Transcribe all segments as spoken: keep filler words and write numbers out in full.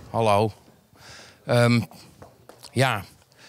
hallo. Um, ja,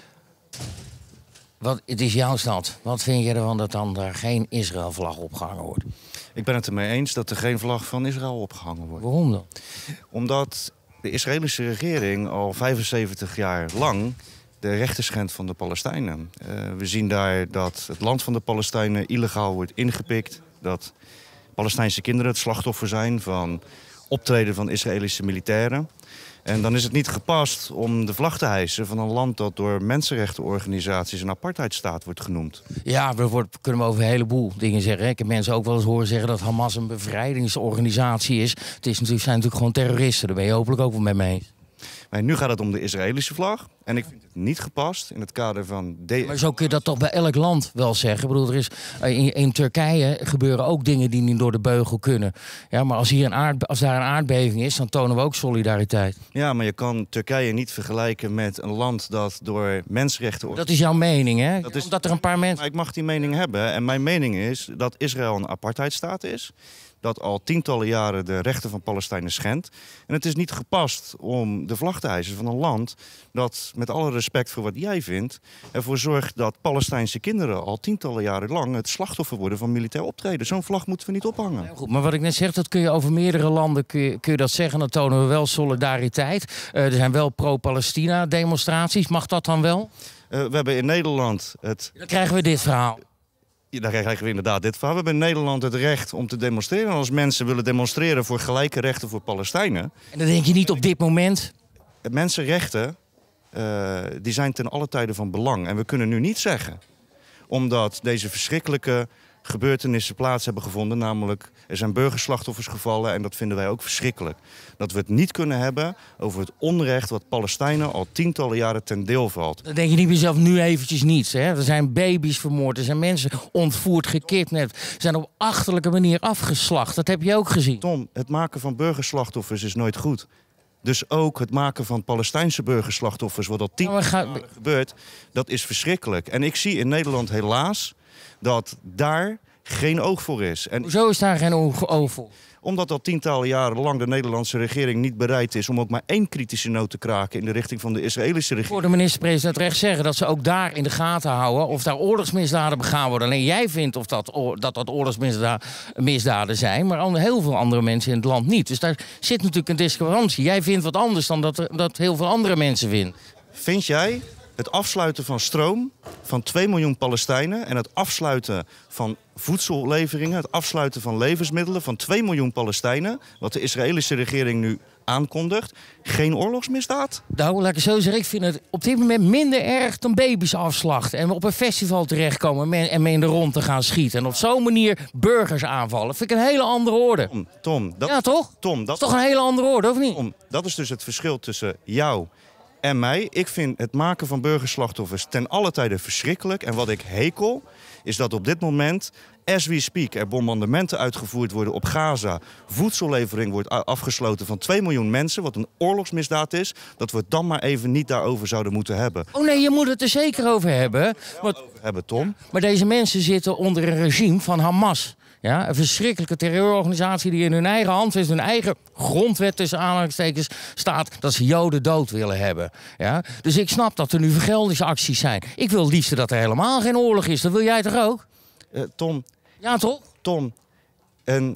Wat, het is jouw stad. Wat vind je ervan dat dan daar geen Israël-vlag opgehangen wordt? Ik ben het ermee eens dat er geen vlag van Israël opgehangen wordt. Waarom dan? Omdat de Israëlische regering al vijfenzeventig jaar lang de rechten schendt van de Palestijnen. Uh, we zien daar dat het land van de Palestijnen illegaal wordt ingepikt. Dat Palestijnse kinderen het slachtoffer zijn van optreden van Israëlische militairen. En dan is het niet gepast om de vlag te hijsen van een land dat door mensenrechtenorganisaties een apartheidstaat wordt genoemd. Ja, we wordt, kunnen we over een heleboel dingen zeggen. Ik heb mensen ook wel eens horen zeggen dat Hamas een bevrijdingsorganisatie is. Het is natuurlijk, zijn natuurlijk gewoon terroristen. Daar ben je hopelijk ook wel mee mee eens. Maar nu gaat het om de Israëlische vlag. En ik vind het niet gepast in het kader van... De... Maar zo kun je dat toch bij elk land wel zeggen? Ik bedoel, er is, in, in Turkije gebeuren ook dingen die niet door de beugel kunnen. Ja, maar als, hier een aard, als daar een aardbeving is, dan tonen we ook solidariteit. Ja, maar je kan Turkije niet vergelijken met een land dat door mensenrechten... Dat is jouw mening, hè? Dat is... Omdat er een paar mensen... Maar ik mag die mening hebben. En mijn mening is dat Israël een apartheidstaat is. Dat al tientallen jaren de rechten van Palestijnen schendt. En het is niet gepast om de vlag te hijsen van een land dat, met alle respect voor wat jij vindt, ervoor zorgt dat Palestijnse kinderen al tientallen jaren lang het slachtoffer worden van militair optreden. Zo'n vlag moeten we niet ophangen. Ja, goed, maar wat ik net zeg, dat kun je over meerdere landen kun je, kun je dat zeggen. Dan tonen we wel solidariteit. Uh, er zijn wel pro-Palestina demonstraties. Mag dat dan wel? Uh, we hebben in Nederland het... Dan krijgen we dit verhaal. Ja, daar krijgen we inderdaad dit van. We hebben in Nederland het recht om te demonstreren. En als mensen willen demonstreren voor gelijke rechten voor Palestijnen... En dan denk je niet op dit moment... Mensenrechten, uh, die zijn ten alle tijde van belang. En we kunnen nu niet zeggen, omdat deze verschrikkelijke gebeurtenissen plaats hebben gevonden... namelijk, er zijn burgerslachtoffers gevallen en dat vinden wij ook verschrikkelijk... dat we het niet kunnen hebben over het onrecht wat Palestijnen al tientallen jaren ten deel valt. Dan denk je niet bij jezelf nu eventjes niets. Hè? Er zijn baby's vermoord, er zijn mensen ontvoerd, gekidnapt... Ze zijn op achterlijke manier afgeslacht. Dat heb je ook gezien. Tom, het maken van burgerslachtoffers is nooit goed. Dus ook het maken van Palestijnse burgerslachtoffers, wat al tien jaar gaan... gebeurt, dat is verschrikkelijk. En ik zie in Nederland helaas dat daar geen oog voor is. En hoezo is daar geen oog voor? Omdat al tientallen jaren lang de Nederlandse regering niet bereid is om ook maar één kritische noot te kraken in de richting van de Israëlische regering. Voor de minister-president recht zeggen dat ze ook daar in de gaten houden of daar oorlogsmisdaden begaan worden. Alleen jij vindt of dat dat, dat oorlogsmisdaden zijn, maar heel veel andere mensen in het land niet. Dus daar zit natuurlijk een discrepantie. Jij vindt wat anders dan dat, dat heel veel andere mensen vinden. Vind jij het afsluiten van stroom van twee miljoen Palestijnen en het afsluiten van voedselleveringen, het afsluiten van levensmiddelen van twee miljoen Palestijnen, wat de Israëlische regering nu aankondigt, geen oorlogsmisdaad? Nou, laat ik het zo zeggen, ik vind het op dit moment minder erg dan baby's afslachten en op een festival terechtkomen en me in de rond te gaan schieten en op zo'n manier burgers aanvallen. Dat vind ik een hele andere orde. Tom, Tom dat, ja toch? Tom, dat is toch een hele andere orde, of niet? Tom, dat is dus het verschil tussen jou en mij. Ik vind het maken van burgerslachtoffers ten alle tijde verschrikkelijk. En wat ik hekel, is dat op dit moment, as we speak, er bombardementen uitgevoerd worden op Gaza. Voedsellevering wordt afgesloten van twee miljoen mensen, wat een oorlogsmisdaad is. Dat we het dan maar even niet daarover zouden moeten hebben. Oh nee, je moet het er zeker over hebben. Want... over hebben, Tom. Maar deze mensen zitten onder een regime van Hamas. Ja, een verschrikkelijke terreurorganisatie die in hun eigen hand is, hun eigen grondwet tussen aanhalingstekens staat dat ze Joden dood willen hebben. Ja? Dus ik snap dat er nu vergeldingsacties zijn. Ik wil het liefst dat er helemaal geen oorlog is. Dat wil jij toch ook? Uh, Tom. Ja, toch? Tom, een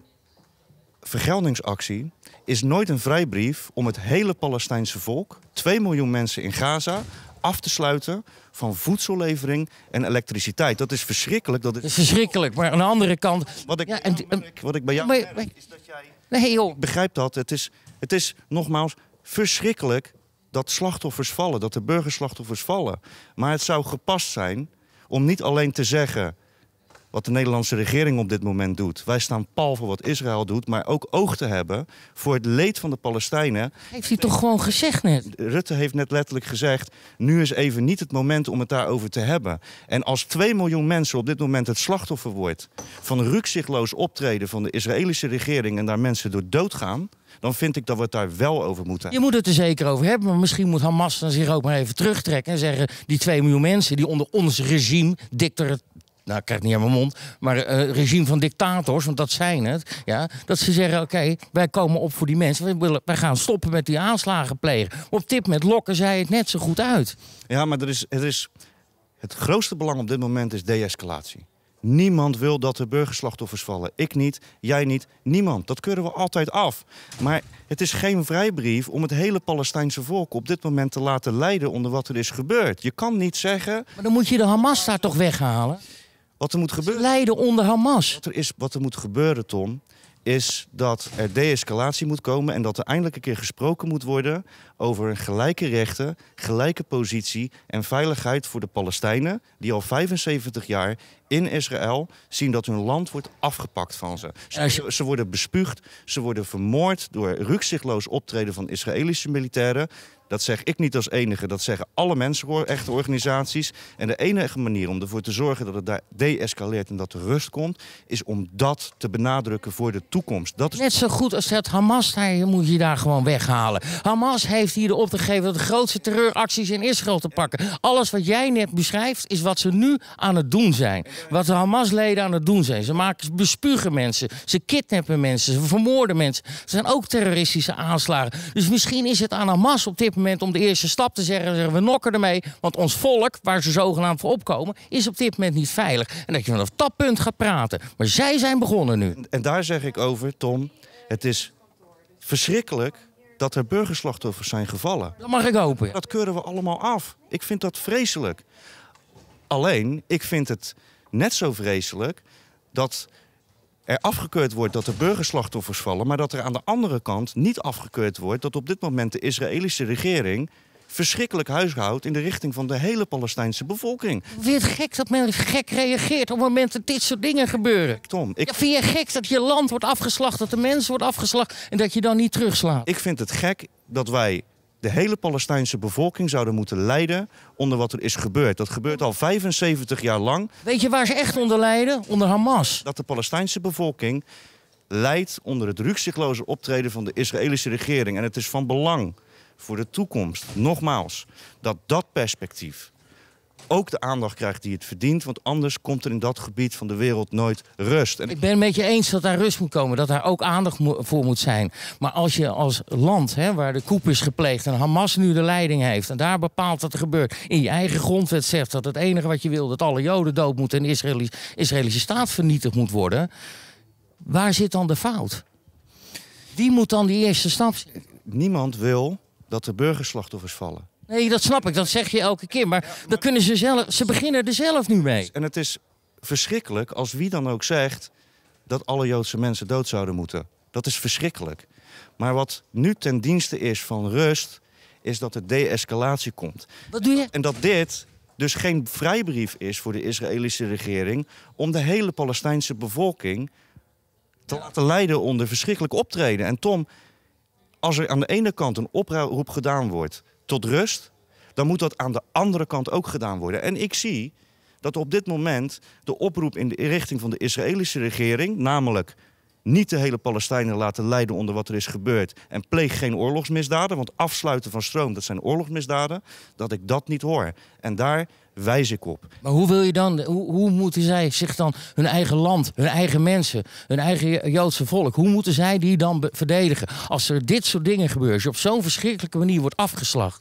vergeldingsactie is nooit een vrijbrief om het hele Palestijnse volk, twee miljoen mensen in Gaza, af te sluiten van voedsellevering en elektriciteit. Dat is verschrikkelijk. Dat is, dat is verschrikkelijk, maar aan de andere kant... Wat ik, ja, en, en, wat ik bij jou maar, merk, is dat jij... Nee, joh. Ik begrijp dat. Het is, het is nogmaals verschrikkelijk dat slachtoffers vallen, dat er burgerslachtoffers vallen. Maar het zou gepast zijn om niet alleen te zeggen wat de Nederlandse regering op dit moment doet. Wij staan pal voor wat Israël doet, maar ook oog te hebben voor het leed van de Palestijnen. Heeft hij toch gewoon gezegd net? Rutte heeft net letterlijk gezegd, nu is even niet het moment om het daarover te hebben. En als twee miljoen mensen op dit moment het slachtoffer wordt van een rukzichtloos optreden van de Israëlische regering en daar mensen door doodgaan, dan vind ik dat we het daar wel over moeten hebben. Je moet het er zeker over hebben, maar misschien moet Hamas dan zich ook maar even terugtrekken en zeggen, die twee miljoen mensen die onder ons regime, dictator, nou, ik krijg het niet aan mijn mond, maar uh, regime van dictators, want dat zijn het, ja, dat ze zeggen, oké, okay, wij komen op voor die mensen, wij, willen, wij gaan stoppen met die aanslagen plegen. Maar op dit moment lokken zij het net zo goed uit. Ja, maar er is, er is, het grootste belang op dit moment is de-escalatie. Niemand wil dat er burgerslachtoffers vallen. Ik niet, jij niet, niemand. Dat keuren we altijd af. Maar het is geen vrijbrief om het hele Palestijnse volk op dit moment te laten lijden onder wat er is gebeurd. Je kan niet zeggen... Maar dan moet je de Hamas daar toch weghalen? Wat er moet gebeuren... Lijden onder Hamas. Wat er, is, wat er moet gebeuren, Tom, is dat er de-escalatie moet komen en dat er eindelijk een keer gesproken moet worden over gelijke rechten, gelijke positie en veiligheid voor de Palestijnen, die al vijfenzeventig jaar in Israël zien dat hun land wordt afgepakt van ze. Ze, ze worden bespuugd, ze worden vermoord door rukzichtloos optreden van Israëlische militairen. Dat zeg ik niet als enige, dat zeggen alle mensenrechtenorganisaties. En de enige manier om ervoor te zorgen dat het daar de-escaleert en dat er rust komt, is om dat te benadrukken voor de toekomst. Dat is... Net zo goed als dat Hamas, daar moet je daar gewoon weghalen. Hamas heeft hier de opdracht gegeven de grootste terreuracties in Israël te pakken. Alles wat jij net beschrijft is wat ze nu aan het doen zijn. Wat de Hamas-leden aan het doen zijn. Ze maken, bespugen mensen, ze kidnappen mensen, ze vermoorden mensen. Het zijn ook terroristische aanslagen. Dus misschien is het aan Hamas op dit moment om de eerste stap te zeggen, zeggen we nokken ermee, want ons volk, waar ze zogenaamd voor opkomen, is op dit moment niet veilig. En dat je vanaf dat punt gaat praten. Maar zij zijn begonnen nu. En daar zeg ik over, Tom, het is verschrikkelijk dat er burgerslachtoffers zijn gevallen. Dat mag ik hopen. Ja. Dat keuren we allemaal af. Ik vind dat vreselijk. Alleen, ik vind het net zo vreselijk dat er afgekeurd wordt dat er burgerslachtoffers vallen, maar dat er aan de andere kant niet afgekeurd wordt dat op dit moment de Israëlische regering verschrikkelijk huishoudt in de richting van de hele Palestijnse bevolking. Vind je het gek dat men gek reageert op het moment dat dit soort dingen gebeuren? Tom, ik... Ja, vind je gek dat je land wordt afgeslacht, dat de mensen wordt afgeslacht en dat je dan niet terugslaat? Ik vind het gek dat wij de hele Palestijnse bevolking zouden moeten lijden onder wat er is gebeurd. Dat gebeurt al vijfenzeventig jaar lang. Weet je waar ze echt onder lijden? Onder Hamas. Dat de Palestijnse bevolking lijdt onder het rukzichtloze optreden van de Israëlische regering. En het is van belang voor de toekomst, nogmaals, dat dat perspectief ook de aandacht krijgt die het verdient. Want anders komt er in dat gebied van de wereld nooit rust. En ik ben het met je eens dat daar rust moet komen. Dat daar ook aandacht voor moet zijn. Maar als je als land, hè, waar de coup is gepleegd en Hamas nu de leiding heeft en daar bepaalt wat er gebeurt, in je eigen grondwet zegt dat het enige wat je wil, dat alle Joden dood moeten en de Israëlische, Israëlische staat vernietigd moet worden. Waar zit dan de fout? Wie moet dan die eerste stap zetten? Niemand wil dat er burgerslachtoffers vallen. Nee, dat snap ik. Dat zeg je elke keer. Maar ja, dan kunnen ze zelf. Ze beginnen er zelf nu mee. En het is verschrikkelijk als wie dan ook zegt dat alle Joodse mensen dood zouden moeten. Dat is verschrikkelijk. Maar wat nu ten dienste is van rust, is dat er de-escalatie komt. Wat doe je? En dat dit dus geen vrijbrief is voor de Israëlische regering om de hele Palestijnse bevolking te laten lijden onder verschrikkelijk optreden. En Tom, als er aan de ene kant een oproep gedaan wordt tot rust, dan moet dat aan de andere kant ook gedaan worden. En ik zie dat op dit moment de oproep in de richting van de Israëlische regering, namelijk niet de hele Palestijnen laten lijden onder wat er is gebeurd en pleeg geen oorlogsmisdaden, want afsluiten van stroom, dat zijn oorlogsmisdaden, dat ik dat niet hoor. En daar wijs ik op. Maar hoe wil je dan, hoe, hoe moeten zij zich dan, hun eigen land, hun eigen mensen, hun eigen Joodse volk, hoe moeten zij die dan verdedigen als er dit soort dingen gebeuren, als je op zo'n verschrikkelijke manier wordt afgeslacht?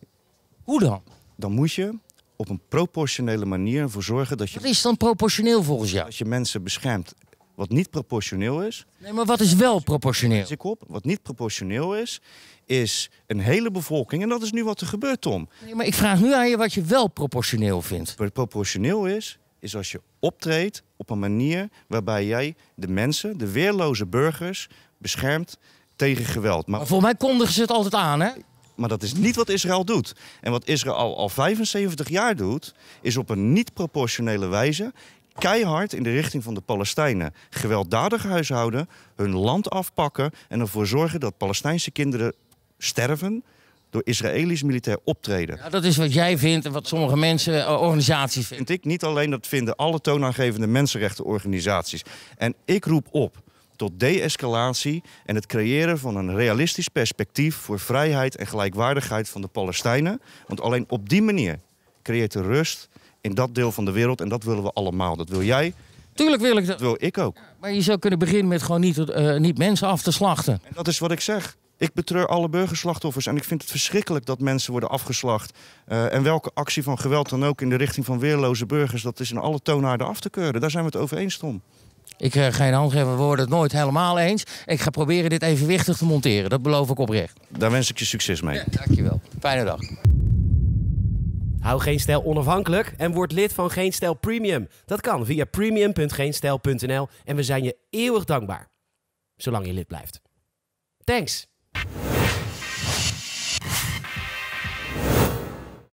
Hoe dan? Dan moet je op een proportionele manier ervoor zorgen dat je... Wat is dan proportioneel volgens jou? Dat je mensen beschermt. Wat niet proportioneel is... Nee, maar wat is wel proportioneel? Ik op, wat niet proportioneel is, is een hele bevolking. En dat is nu wat er gebeurt, Tom. Nee, maar ik vraag nu aan je wat je wel proportioneel vindt. Wat proportioneel is, is als je optreedt op een manier waarbij jij de mensen, de weerloze burgers, beschermt tegen geweld. Maar, maar volgens mij kondigen ze het altijd aan, hè? Maar dat is niet wat Israël doet. En wat Israël al, al vijfenzeventig jaar doet, is op een niet proportionele wijze keihard in de richting van de Palestijnen gewelddadig huishouden, hun land afpakken en ervoor zorgen dat Palestijnse kinderen sterven door Israëlisch militair optreden. Ja, dat is wat jij vindt en wat sommige mensen, uh, organisaties vinden. Vind ik niet alleen, dat vinden alle toonaangevende mensenrechtenorganisaties. En ik roep op tot de-escalatie en het creëren van een realistisch perspectief voor vrijheid en gelijkwaardigheid van de Palestijnen. Want alleen op die manier creëert er rust in dat deel van de wereld. En dat willen we allemaal. Dat wil jij. Tuurlijk wil ik dat. Dat wil ik ook. Maar je zou kunnen beginnen met gewoon niet, uh, niet mensen af te slachten. En dat is wat ik zeg. Ik betreur alle burgerslachtoffers en ik vind het verschrikkelijk dat mensen worden afgeslacht. Uh, en welke actie van geweld dan ook in de richting van weerloze burgers, dat is in alle toonaarden af te keuren. Daar zijn we het over eens, Tom. Ik uh, ga je de hand geven, we worden het nooit helemaal eens. Ik ga proberen dit evenwichtig te monteren, dat beloof ik oprecht. Daar wens ik je succes mee. Ja, dankjewel. Fijne dag. Hou Geen Stijl onafhankelijk en word lid van Geen Stijl Premium. Dat kan via premium punt geen stijl punt n l en we zijn je eeuwig dankbaar. Zolang je lid blijft. Thanks.